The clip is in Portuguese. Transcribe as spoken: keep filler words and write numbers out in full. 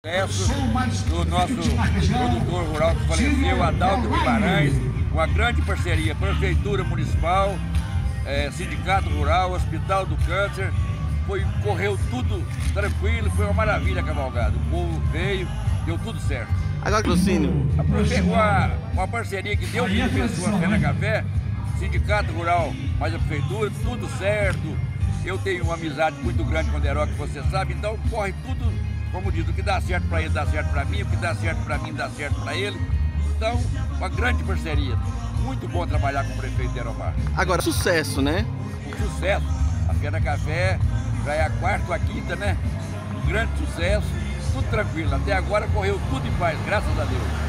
Sucesso do nosso produtor rural que faleceu, Adalto Guimarães, uma grande parceria, Prefeitura Municipal, é, Sindicato Rural, Hospital do Câncer, foi, correu tudo tranquilo, foi uma maravilha a cavalgada, o povo veio, deu tudo certo. Agora, Lucínio, Uma, uma parceria que deu mil pessoas Fé na Café, Sindicato Rural, mais a Prefeitura, tudo certo. Eu tenho uma amizade muito grande com o Deró, que você sabe, então corre tudo, como diz, o que dá certo para ele dá certo para mim, o que dá certo para mim dá certo para ele. Então, uma grande parceria. Muito bom trabalhar com o prefeito Deromar. agora, sucesso, né? Um sucesso. A Fé na Café já é a quarta ou a quinta, né? Um grande sucesso, tudo tranquilo. Até agora correu tudo em paz, graças a Deus.